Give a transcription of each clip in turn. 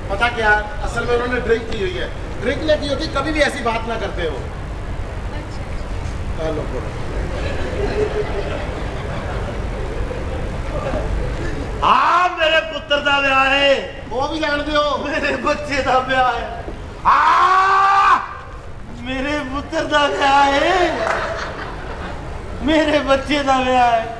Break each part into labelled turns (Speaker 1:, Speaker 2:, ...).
Speaker 1: पता क्या, असल में उन्होंने ड्रिंक की हुई है। ड्रिंक नहीं की होती कभी भी ऐसी बात ना करते हो। हेलो
Speaker 2: हाँ मेरे पुत्र का ब्याह है।
Speaker 1: वो भी जानते हो?
Speaker 2: मेरे बच्चे का ब्याह है। मेरे पुत्र का ब्याह है, मेरे बच्चे का ब्याह है।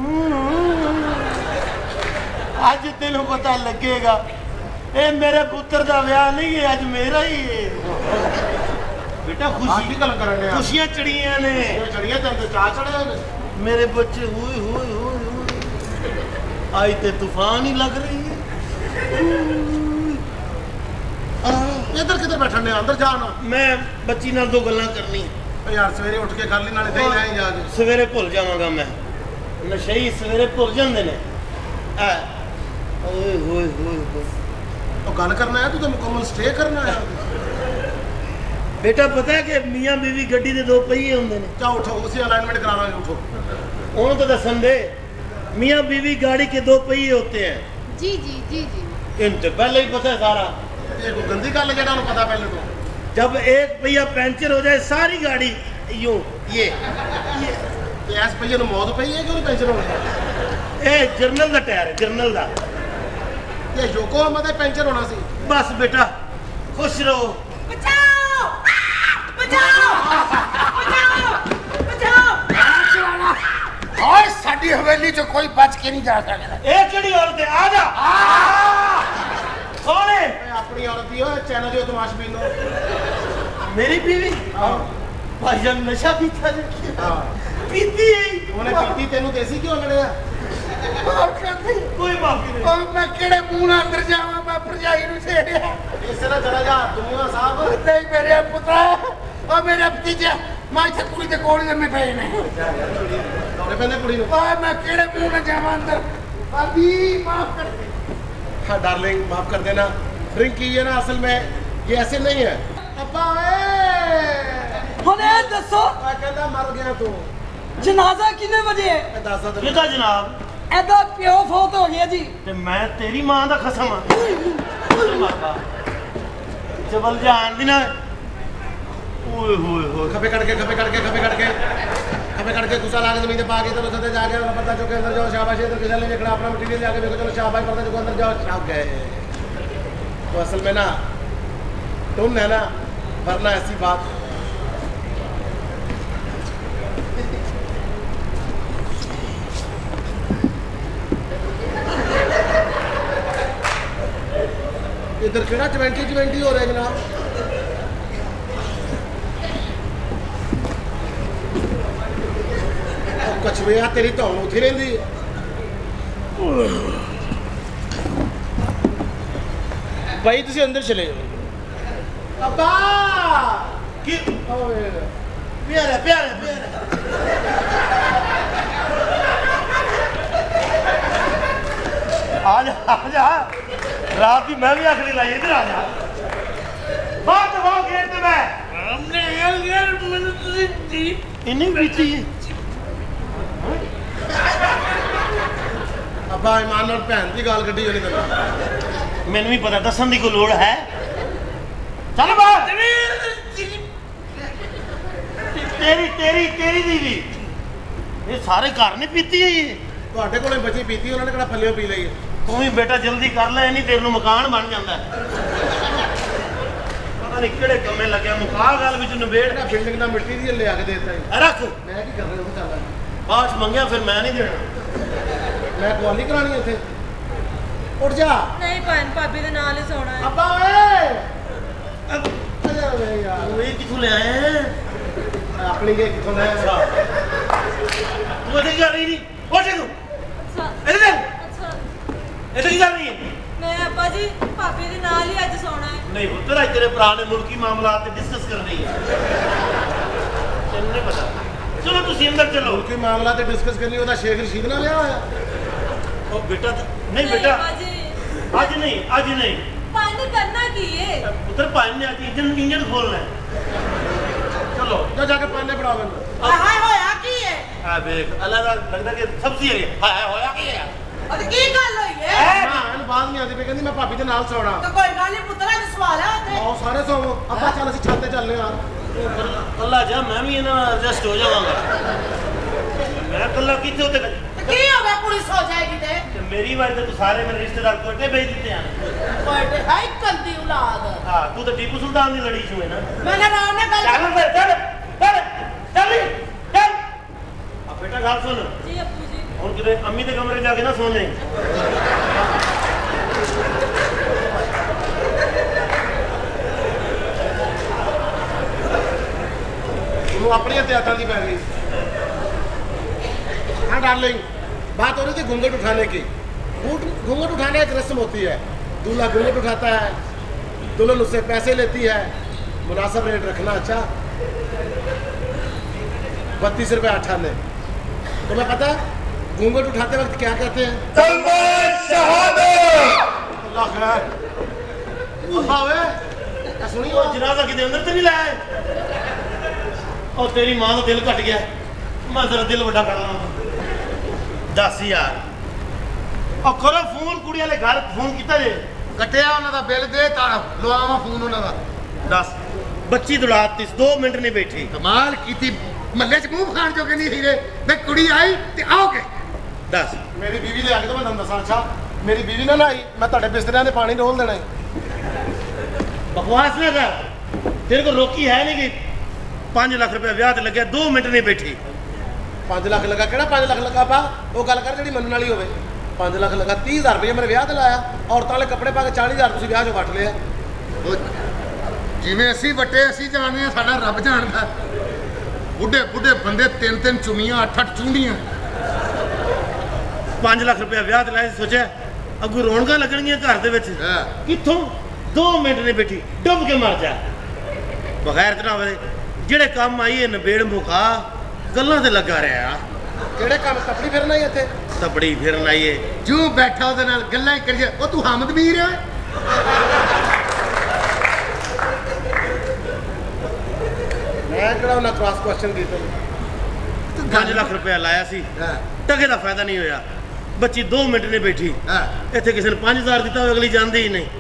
Speaker 2: आज तेन पता लगेगा ये मेरे पुत्र का ब्याह नहीं है, आज मेरा ही है। बेटा खुशी
Speaker 1: गल करने
Speaker 2: खुशियां चढ़िया ने,
Speaker 1: चढ़िया चलते चा चढ़े
Speaker 2: मेरे बच्चे हुए हुए हुए आज ते तूफान ही लग रही है।
Speaker 1: इधर किधर बैठने, अंदर जाना।
Speaker 2: मैं बच्ची नाल दो गल्लां करनी
Speaker 1: यार सवेरे उठ के कर ली, नाले दही लाए जाके।
Speaker 2: सवेरे भुल जावांगा मैं, नशे ही सवेरे भुल जांदे ने। ओए होए होए
Speaker 1: तो गल करना है, तू तो मुकम्मल स्टे करना है।
Speaker 2: बेटा पता है कि मियां बीवी गड्डी दे दो पहिए हुंदे ने।
Speaker 1: क्या उठो, उसी अलाइनमेंट करा लांगे, उठो।
Speaker 2: उन्होंने तो दसन दे मियां बीवी गाड़ी के दो पहिए होते हैं।
Speaker 3: जी जी जी जी
Speaker 2: इनसे पहले ही पता है सारा।
Speaker 1: ये कोई गंदी गल है जेड़ा उन्हें पता पहले तो।
Speaker 2: जब एक पहिया पंचर हो जाए सारी गाड़ी यूं ये
Speaker 1: इस पहिए ਨੂੰ मौत पई है कि ਉਹਨੂੰ ਪੈਂਚਰ ਹੋਣਾ?
Speaker 2: ਇਹ ਜਰਨਲ ਦਾ ਟਾਇਰ ਹੈ, ਜਰਨਲ ਦਾ।
Speaker 1: ये योकोहामा ਦਾ ਪੈਂਚਰ ਹੋਣਾ ਸੀ।
Speaker 2: बस बेटा खुश रहो।
Speaker 3: बचाओ बचाओ बचाओ बचाओ।
Speaker 1: और साडी हवेली चो कोई बच के नहीं जा सकता।
Speaker 2: ਇਹ ਕਿਹੜੀ औरत है? आ जा। कौन है?
Speaker 1: अपनी औरत ही हो, चैनल जो तमाशबीन हो।
Speaker 2: मेरी बीवी?
Speaker 1: हां
Speaker 2: भाईजान नशा पीता है।
Speaker 1: हां
Speaker 2: पीती है।
Speaker 1: ਉਹਨੇ ਪੀਤੀ, ਤੈਨੂੰ ਦੇਸੀ ਕਿਉਂ ਲੜਿਆ?
Speaker 2: कोई माफी नहीं।
Speaker 1: और मैं केड़े मुंह नाल अंदर जावां, मैं भरजाई ਨੂੰ ਛੇੜਿਆ। ਇਸ ਤਰ੍ਹਾਂ ਚਲਾ ਜਾ ਦੁਨੀਆ ਸਾਹਿਬ। ਨਹੀਂ ਮੇਰੇ ਪੁੱਤਰਾ, ਉਹ ਮੇਰੇ ਭਤੀਜਾ, ਮੈਂ ਇੱਥੇ ਕੁੜੀ ਦੇ ਕੋਲ ਜੰਮੇ ਪਏ ਨੇ। ਦੌੜੇ ਪੈਂਦੇ ਕੁੜੀ ਨੂੰ। ਓਏ ਮੈਂ ਕਿਹੜੇ ਮੂੰਹ ਨਾਲ ਜਾਵਾਂ ਅੰਦਰ? भाभी माफ कर दे। हाँ डार्लिंग माफ कर देना। ड्रिंक की है ना, असल में ये ऐसे नहीं है। अब्बा
Speaker 4: हुणे दसो
Speaker 1: कहता मर गया तू।
Speaker 4: जनाजा कितने बजे है?
Speaker 2: किदा जनाब?
Speaker 4: एदा प्यो फौत हो गया जी।
Speaker 2: ते मैं तेरी मां दा कसम हां। जबल जान दी ना। ओए होए होए
Speaker 1: खपे कट के गुस्सा लाके जमीन पे पा के इधर उधर जाके पर्दा चुके अंदर जाओ, शाबाश। इधर किधर ले देखना अपना मटेरियल जाके देखो, चलो शाबाश, पर्दा चुको अंदर जाओ, छाप गए। तो असल में ना तुम है ना, वरना ऐसी बात। इधर केड़ा 20-20 हो रहा है जनाब? कछुए तेरी धौन उठी रही।
Speaker 5: भाई तुम अंदर चले जाओ।
Speaker 1: अब्बा
Speaker 2: कि प्यारा प्यारा प्यारा आजा रात की मैं भी आखिरी लाई। इधर आ जा, बात वो गेट पे मैं हमने यार मैंने तुझे इन्हीं पीती है।
Speaker 1: अब्बा ईमान और भैन की गाल कड्डी होनी तेरे।
Speaker 2: मैंने भी पता दसन की कोई लोड़ है। चल बाहर। तेरी तेरी तेरी दीदी ये सारे घर ने पीती है। ये
Speaker 1: ਤੁਹਾਡੇ ਕੋਲੇ ਬਚੀ ਪੀਤੀ, ਉਹਨਾਂ ਨੇ ਕਿਹੜਾ ਫੱਲਿਓ ਪੀ ਲਈ ਹੈ।
Speaker 2: तू भी बेटा जल्दी कर ले, नहीं तेरे मकान बन जाता है। पता नहीं किहड़े कमे लगे मुका गल विच नबेड़
Speaker 1: ना बिल्डिंग ना मिट्टी दी ले आके देता है।
Speaker 2: रख
Speaker 1: मैं की कर रहा हूं? चल
Speaker 2: बात मंगया फिर मैं नहीं देना।
Speaker 1: मैं कॉली करानी है इथे। उठ जा।
Speaker 3: नहीं भैन भाभी दे नाल ही सोना है।
Speaker 1: अब्बा ओए अरे यार
Speaker 2: तू ये किथों ले आए हैं?
Speaker 1: अपनी के किथों ले आया?
Speaker 2: तू इधर जा रही नहीं? उठ तू इधर
Speaker 3: अच्छा
Speaker 2: इधर की जा रही है?
Speaker 3: मैं अब्बा जी भाभी दे नाल ही अज सोना है।
Speaker 2: नहीं पुत्र आज तेरे भरा ने मुल्की मामलात डिस्कस कर रही है। तेन नहीं पता। चलो तुम अंदर चलो।
Speaker 1: मुल्की मामला ते डिस्कस करनी होता। शेख रशीद ना लिया होया।
Speaker 2: ओ बेटा नहीं बेटा
Speaker 3: अब्बा जी
Speaker 2: आज नहीं
Speaker 3: पानी करना की है?
Speaker 2: पुत्र पानी ने आज इंजन खोलना है। चलो
Speaker 1: जा जाके पानी पड़ा बंद।
Speaker 3: हाय होया की है?
Speaker 2: हां देख अलग लगता कि सब्जी है। हाय होया की है?
Speaker 3: और की गल होई है?
Speaker 1: मान
Speaker 2: बात नहीं आती पे कहंदी मैं भाभी दे नाल सोना
Speaker 6: तो कोई गल नहीं पुत्तर अज सवाल है उत्थे
Speaker 2: आओ सारे सोवो ਆਪਾਂ ਚੱਲ ਅਸੀਂ ਛੱਤ ਤੇ ਚੱਲਨੇ ਯਾਰ
Speaker 5: अल्लाह जा मैं भी ना एडजस्ट हो जावांगा मैं कल्ला किथे होते
Speaker 6: की हो गया कुड़ी सो जाएगी ते
Speaker 5: मेरी वजह तो सारे मेरे रिश्तेदार कोटे भेज देते हैं
Speaker 6: कोटे है कंदी औलाद
Speaker 5: हां तू तो टीपू सुल्तान की लड़ी छू है ना
Speaker 6: मैंने राव ने गल
Speaker 5: चल चल चल चल अब बेटा गाल सुन
Speaker 3: जी अप्पू जी
Speaker 5: और किधर अम्मी के कमरे जाके ना सो जाए
Speaker 2: तू अपनी हत्याता की पै गई हाँ डार्लिंग बात हो रही थी घूंघट उठाने की घूंघट उठाने एक रस्म होती है दूल्हा घूंघट उठाता है दुल्हन उससे पैसे लेती है मुनासिब रेट रखना अच्छा 32 रुपये 98 तुम्हें पता है घूंघट उठाते वक्त क्या कहते हैं अल्लाह खैर सुनी
Speaker 5: और जनाजा किधर अंदर तो नहीं लाया और तेरी मां का दिल घट गया मैं जरा दिल बड़ा कर रहा 10000 और करो फोन कुड़ी वाले घर फोन किया जे
Speaker 2: कटिया उन्होंने बिल दे लवावा फोन उन्होंने
Speaker 5: 10 बच्ची दुलाती 2 मिनट नहीं बैठी
Speaker 2: कमाल की महल्ले च मुंह खान जो नहीं हीरे मैं कुड़ी आई ते आओगे
Speaker 5: 10
Speaker 2: मेरी बीवी ले आके तो मैं तुम दसा अच्छा मेरी बीवी ना आई मैं ਤੁਹਾਡੇ ਬਿਸਤਰਿਆਂ ਦੇ ਪਾਣੀ ਡੋਲ ਦੇਣਾ
Speaker 5: बकवास ना कर तेरे को रोकी है नहीं कि 5 लाख रुपया ब्याह ते लगे 2 मिनट नहीं बैठी
Speaker 2: 5 ਲੱਖ ਲਗਾ ਕਿਹੜਾ 5 ਲੱਖ ਲਗਾ ਪਾ ਉਹ ਗੱਲ ਕਰ ਜਿਹੜੀ ਮੰਨਣ ਵਾਲੀ ਹੋਵੇ 5 ਲੱਖ ਲਗਾ 30000 ਰੁਪਏ ਮੇਰੇ ਵਿਆਹ ਤੇ ਲਾਇਆ ਔਰਤਾਂ ਵਾਲੇ ਕੱਪੜੇ ਪਾ ਕੇ 40000 ਤੁਸੀਂ ਵਿਆਹ 'ਚੋਂ ਵੱਟ ਲਿਆ
Speaker 1: ਜਿਵੇਂ ਅਸੀਂ ਵੱਟੇ ਅਸੀਂ ਜਾਣਦੇ ਆ ਸਾਡਾ ਰੱਬ ਜਾਣਦਾ ਬੁੱਢੇ ਬੁੱਢੇ ਬੰਦੇ 3 ਚੁੰਮੀਆਂ 8 ਚੁੰਡੀਆਂ
Speaker 5: 5 ਲੱਖ रुपया ਵਿਆਹ ਤੇ ਲਾਇਆ ਸੋਚਿਆ ਅੱਗੂ ਰੌਣਕਾਂ ਲੱਗਣਗੀਆਂ ਘਰ ਦੇ ਵਿੱਚ ਕਿੱਥੋਂ 2 ਮਿੰਟ ਨਹੀਂ ਬੈਠੀ ਡੁੱਬ ਕੇ ਮਰ ਜਾ ਬਗੈਰ ਤਨਾ ਵੇ ਜਿਹੜੇ ਕੰਮ ਆਈ ਇਹ ਨਵੇੜ ਮੁਕਾ ਗੱਲਾਂ ਤੇ ਲੱਗਾ ਰਿਹਾ
Speaker 2: ਕਿਹੜੇ ਕੰਮ ਤਪੜੀ ਫਿਰਨਾ ਹੀ ਇੱਥੇ
Speaker 5: ਤਪੜੀ ਫਿਰਨ ਆਈਏ
Speaker 1: ਜੂ ਬੈਠਾ ਉਹਦੇ ਨਾਲ ਗੱਲਾਂ ਹੀ ਕਰੀਏ ਉਹ ਤੂੰ ਹਮਦ ਮੀਰ ਹੈ
Speaker 2: ਮੈਂ ਕਿਹੜਾ ਉਹਨਾਂ ਕ੍ਰਾਸ ਕੁਐਸਚਨ ਕੀਤਾ
Speaker 5: 5 ਲੱਖ रुपया ਲਾਇਆ ਸੀ ਟਕੇ ਦਾ ਫਾਇਦਾ ਨਹੀਂ ਹੋਇਆ ਬੱਚੀ 2 ਮਿੰਟ ਨਹੀਂ ਬੈਠੀ ਇੱਥੇ ਕਿਸੇ ਨੇ 5000 ਦਿੱਤਾ ਹੋਵੇ ਅਗਲੀ ਜਾਂਦੀ ਹੀ ਨਹੀਂ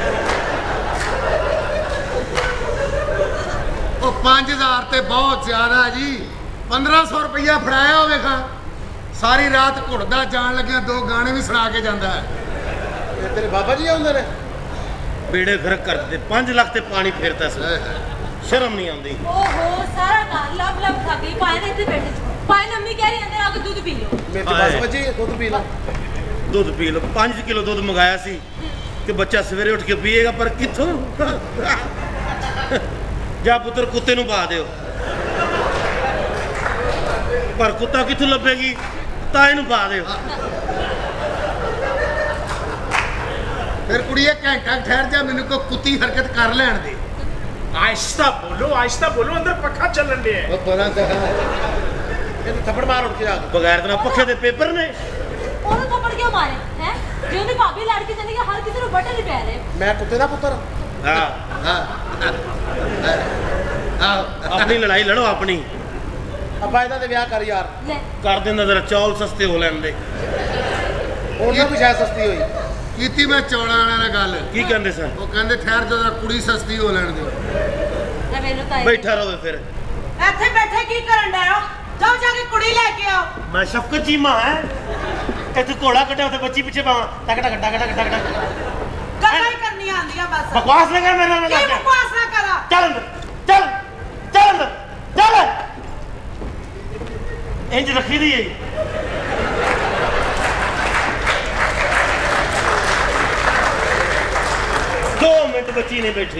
Speaker 1: ਉਹ 5000 ਤੇ ਬਹੁਤ ਜ਼ਿਆਦਾ ਜੀ 1500 ਰੁਪਇਆ ਫੜਾਇਆ ਹੋਵੇ ਖਾਂ ਸਾਰੀ ਰਾਤ ਘੁੱਟਦਾ ਜਾਣ ਲੱਗਿਆ 2 ਗਾਣੇ ਵੀ ਸੁਣਾ ਕੇ ਜਾਂਦਾ ਹੈ
Speaker 2: ਇਹ ਤੇਰੇ ਬਾਬਾ ਜੀ ਆਉਂਦੇ ਨੇ
Speaker 5: ਬੇੜੇ ਗਰਕ ਕਰ ਦਿੱਤੇ 5 ਲੱਖ ਤੇ ਪਾਣੀ ਫੇਰਦਾ ਸੀ ਸ਼ਰਮ ਨਹੀਂ ਆਉਂਦੀ
Speaker 3: ओहो सारा ना लब लब खा गई पाए ने इतने बैठे पाए ने अम्मी कह रही अंदर आके दूध पी लो
Speaker 2: ਮੇਰੇ ਤੇ ਬਸ ਬੱਜੀ ਦੁੱਧ ਪੀ ਲਾ
Speaker 5: ਦੁੱਧ ਪੀ ਲਓ 5 ਕਿਲੋ ਦੁੱਧ ਮੰਗਾਇਆ ਸੀ ਕਿ ਬੱਚਾ ਸਵੇਰੇ ਉੱਠ ਕੇ ਪੀਏਗਾ ਪਰ ਕਿੱਥੋਂ ਜਾ ਪੁੱਤਰ ਕੁੱਤੇ ਨੂੰ ਪਾ ਦਿਓ ਪਰ ਕੁੱਤਾ ਕਿੱਥੋਂ ਲੱਭੇਗੀ ਤਾਂ ਇਹਨੂੰ ਪਾ ਦਿਓ
Speaker 1: ਫਿਰ ਕੁੜੀਏ ਘੰਟਾ ਠਹਿਰ ਜਾ ਮੈਨੂੰ ਕੋਈ ਕੁੱਤੀ ਹਰਕਤ ਕਰ ਲੈਣ ਦੇ
Speaker 7: आहिस्ता बोलो अंदर पखा चलन दे
Speaker 2: ਉਹ ਪਰਾਂ ਤੇ ਇਹਨੂੰ ਥੱਪੜ ਮਾਰ ਉੱਠ ਕੇ ਆ
Speaker 5: ਬਗੈਰ ਤਨਾ ਪੱਖੇ ਦੇ ਪੇਪਰ ਨੇ
Speaker 3: ਉਹਨੂੰ ਥੱਪੜ ਕਿਉਂ ਮਾਰੇ ਹੈ ਜੇ ਉਹਦੀ ਭਾਬੀ ਲੜ ਕੇ ਚਲੀ ਗਈ ਹਰ ਕਿਸੇ ਨੂੰ ਬਟਨ ਨਹੀਂ ਪੈ ਰਹੇ
Speaker 2: ਮੈਂ ਕੁੱਤੇ ਦਾ ਪੁੱਤਰ
Speaker 5: ਹਾਂ ਆਪਣੀ ਲੜਾਈ ਲੜੋ ਆਪਣੀ
Speaker 2: ਅੱਬਾ ਇਹਦਾ ਤੇ ਵਿਆਹ ਕਰ ਯਾਰ
Speaker 3: ਲੈ
Speaker 5: ਕਰ ਦਿੰਦਾ ਜ਼ਰਾ ਚੌਲ ਸਸਤੇ ਹੋ ਲੈਂਦੇ
Speaker 2: ਉਹਨਾਂ ਵੀ ਸ਼ਾਇਦ ਸਸਤੀ ਹੋਈ
Speaker 1: ਕੀਤੀ ਮੈਂ ਚੌਲਾਂ ਵਾਲਿਆਂ ਨਾਲ ਗੱਲ
Speaker 5: ਕੀ ਕਹਿੰਦੇ ਸਨ
Speaker 1: ਉਹ ਕਹਿੰਦੇ ਠਹਿਰ ਜਦੋਂ ਕੁੜੀ ਸਸਤੀ ਹੋ ਲੈਣ ਦਿਓ
Speaker 3: ਲੈ ਮੈਨੂੰ ਤਾਂ
Speaker 5: ਬੈਠਾ ਰਹੋ ਫਿਰ
Speaker 6: ਇੱਥੇ ਬੈਠੇ ਕੀ ਕਰਨ ਡਏ ਹੋ ਜਾਓ ਜਾ ਕੇ ਕੁੜੀ ਲੈ ਕੇ ਆਓ
Speaker 5: ਮੈਂ ਸ਼ਫਕਤ ਚੀਮਾ ਹੈ ਇੱਥੇ ਘੋੜਾ ਕੱਢਿਆ ਉੱਥੇ ਬੱਚੀ ਪਿੱਛੇ ਪਾਵਾਂ ਟਕ ਟਕ ਟਕ ਟਕ ਟਕ
Speaker 6: ਗੱਲਾਂ ਹੀ ਕਰਨੀਆਂ ਆਉਂਦੀਆਂ ਬਸ
Speaker 5: ਬਕਵਾਸ ਨਾ ਕਰ ਮੇਰੇ ਨਾਲ
Speaker 6: ਕੀ ਬਕਵਾਸ ਨਾ ਕਰਾ
Speaker 5: ਚੱਲ ਅੰਦਰ ਚੱਲ ਚੱਲ ਅੰਦਰ ਚੱਲ ਇੰਜ ਰੱਖੀ ਦੀ ਹੈ 2 ਮਿੰਟ ਬੱਚੀ ਨਹੀਂ ਬੈਠੀ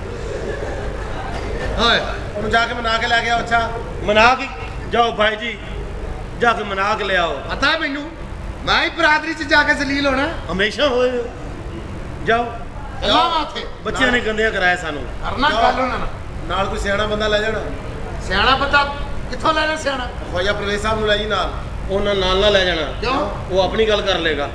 Speaker 1: ਹਾਏ
Speaker 2: ਉਹਨੂੰ ਜਾ ਕੇ ਮਨਾ ਕੇ ਲੈ ਗਿਆ ਅੱਛਾ
Speaker 5: ਮਨਾ ਕੇ ਜਾਓ ਭਾਈ ਜੀ ਜਾ ਕੇ ਮਨਾ ਕੇ ਲਿਆਓ
Speaker 1: ਪਤਾ ਮੈਨੂੰ ਮੈਂ ਹੀ ਬਰਾਦਰੀ 'ਚ ਜਾ ਕੇ ਜ਼ਲੀਲ ਹੋਣਾ
Speaker 5: ਹਮੇਸ਼ਾ ਹੋਏ ਜਾਓ
Speaker 1: ਲਾਵਾ ਉੱਥੇ
Speaker 5: ਬੱਚਿਆਂ ਨੇ ਗੰਦਿਆਂ ਕਰਾਇਆ ਸਾਨੂੰ
Speaker 1: ਕਰਨਾ ਗੱਲ ਉਹਨਾਂ ਨਾਲ
Speaker 2: ਨਾਲ ਕੋਈ ਸਿਆਣਾ ਬੰਦਾ ਲੈ ਜਾਣਾ
Speaker 1: ਸਿਆਣਾ ਬੰਦਾ ਕਿੱਥੋਂ ਲੈਣਾ ਸਿਆਣਾ
Speaker 2: ਖਵਾਜਾ ਪ੍ਰਵੇਸ਼ ਸਾਹਿਬ ਨੂੰ ਲੈ ਜੀ ਨਾਲ
Speaker 5: ਉਹਨਾਂ ਨਾਲ ਨਾ ਲੈ ਜਾਣਾ
Speaker 1: ਕਿਉਂ
Speaker 5: ਉਹ ਆਪਣੀ ਗੱਲ ਕਰ ਲੇਗਾ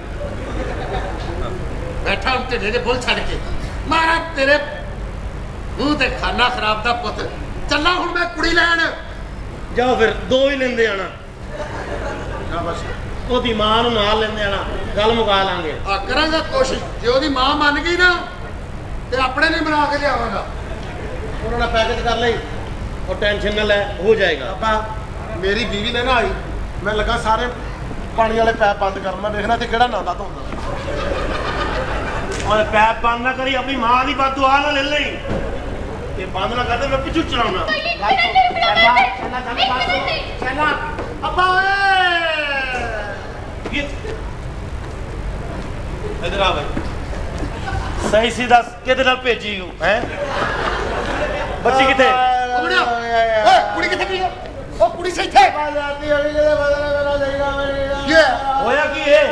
Speaker 1: ਬੈਠਾ ਹੁਣ ਢਿੱਡੇ ਦੇ ਬੁੱਲ ਛੱਡ ਕੇ ਮਾਰਾ ਤੇਰੇ ਮੂੰਹ ਤੇ ਖਾਨਾ ਖਰਾਬ ਦਾ ਪੁੱਤ ਚੱਲਾ ਹੁਣ ਮੈਂ ਕੁੜੀ ਲੈਣ
Speaker 5: ਜਾਓ ਫਿਰ 2 ਹੀ ਲੈਂਦੇ ਆਣਾ
Speaker 2: ਸ਼ਾਬਾਸ਼
Speaker 5: ਉਹਦੀ ਮਾਂ ਨੂੰ ਨਾਲ ਲੈਂਦੇ ਆਣਾ, ਗੱਲ ਮੁਕਾ ਲਾਂਗੇ।
Speaker 1: ਆ ਕਰਾਂਗਾ ਕੋਸ਼ਿਸ਼, ਜੇ ਉਹਦੀ ਮਾਂ ਮੰਨ ਗਈ ਨਾ ਤੇ ਆਪਣੇ ਲਈ ਬਣਾ ਕੇ ਲਿਆਵਾਂਗਾ।
Speaker 5: ਉਹਨਾਂ ਦਾ ਪੈਕੇਜ ਕਰ ਲਈ, ਉਹ ਟੈਨਸ਼ਨ ਨਾ ਲੈ, ਹੋ ਜਾਏਗਾ।
Speaker 2: ਆਪਾਂ ਮੇਰੀ ਬੀਵੀ ਨੇ ਨਾ ਆਈ, ਮੈਂ ਲੱਗਾ ਸਾਰੇ ਪਾਣੀ ਵਾਲੇ ਪੈਪ ਬੰਦ ਕਰਨ, ਮੈਂ ਦੇਖਣਾ ਤੇ ਕਿਹੜਾ ਨਾਂਦਾ ਧੋਂਦਾ।
Speaker 5: और पैप बंद ना करी, अपनी मां की बददुआ ना ले ली, ये बंद ना करते मैं पिछू चलाऊंगा।
Speaker 2: अब्बा
Speaker 5: इधर आ भाई, सही सी दस किहदे नाल भेजी हूं हैं? बच्ची किथे?
Speaker 1: ਓਏ ਕੁੜੀ ਕਿੱਥੇ ਗਈ? ਉਹ ਕੁੜੀ ਸੇ ਇੱਥੇ ये
Speaker 5: होया की है?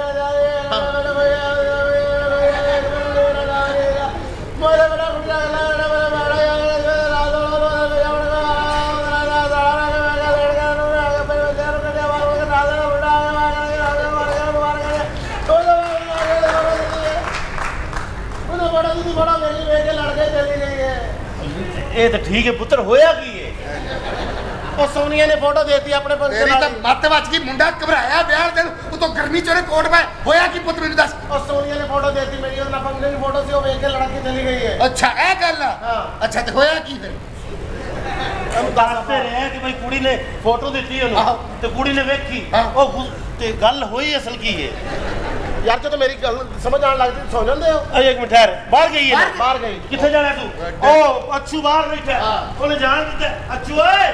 Speaker 5: ये तो ठीक है पुत्र, होया की है?
Speaker 2: ਉਹ ਸੋਨੀਆ ਨੇ ਫੋਟੋ ਦੇਤੀ ਆਪਣੇ
Speaker 1: तेरी
Speaker 2: ਫੰਕਸ਼ਨ
Speaker 1: तो
Speaker 2: ਵਾਲੀ।
Speaker 1: मत बच गई, मुंडा घबराया ब्याह दिन उतो गर्मी चोरे कोट में होया की पुੱਤ ਮੈਨੂੰ ਦੱਸ।
Speaker 2: ਉਹ ਸੋਨੀਆ ਨੇ ਫੋਟੋ ਦੇਤੀ ਮੇਰੀ, ਉਹਨਾਂ ਫੰਕਸ਼ਨ ਦੀ ਫੋਟੋ ਸੀ, ਉਹ ਵੇਖ ਕੇ ਲੜਕੀ ਚਲੀ ਗਈ ਹੈ।
Speaker 1: अच्छा ए गल
Speaker 2: हाँ।
Speaker 1: अच्छा तो होया की फिर?
Speaker 5: हम दसते रहे कि भाई कुड़ी ने फोटो दी
Speaker 1: आहो।
Speaker 5: उन्होंने तो कुड़ी ने वेखी,
Speaker 1: हाँ।
Speaker 5: ओ ते गल होई असल की है।
Speaker 2: ਯਾਰ ਜਦੋਂ ਮੇਰੀ ਗੱਲ ਸਮਝ ਆਣ ਲੱਗਦੀ ਸੌ ਜਾਂਦੇ ਹੋ।
Speaker 5: अरे एक मिनट ठहर, बाहर गई है ना?
Speaker 2: ਬਾਹਰ ਗਈ।
Speaker 5: किथे जाना तू? ओ अच्छू बाहर बैठा है, ओने जान दिता। अच्छू ओए,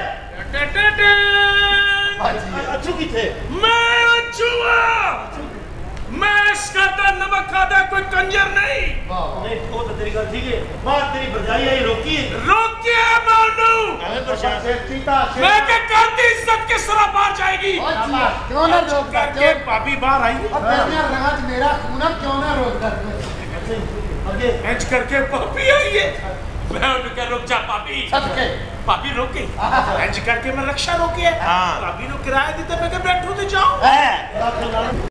Speaker 5: अच्छू किथे?
Speaker 7: मैं अच्छुआ, मैं इसका तो नमक खाता कोई कंजर नहीं।
Speaker 5: नहीं वो तो तेरी गल ठीक है, बाहर तेरी भरजाई आई रोकी है।
Speaker 7: रोके मानू,
Speaker 5: हमें परेशान
Speaker 7: मैं क्या करती इज्जत के सरा बाहर जाएगी।
Speaker 1: क्यों ना रोक
Speaker 7: करके भाभी बाहर आई,
Speaker 1: और तेरे राज मेरा खून है, क्यों ना रोक कर?
Speaker 5: आगे
Speaker 7: इंच करके भाभी आई है। मैं उनका रुक जा भाभी,
Speaker 1: सबके
Speaker 7: भाभी रोक गई। इंच करके मैं रक्षा रोकी है।
Speaker 5: हाँ।
Speaker 7: भाभी ने किराया दी तो मैं क्या बैठू तो जाऊं।
Speaker 5: है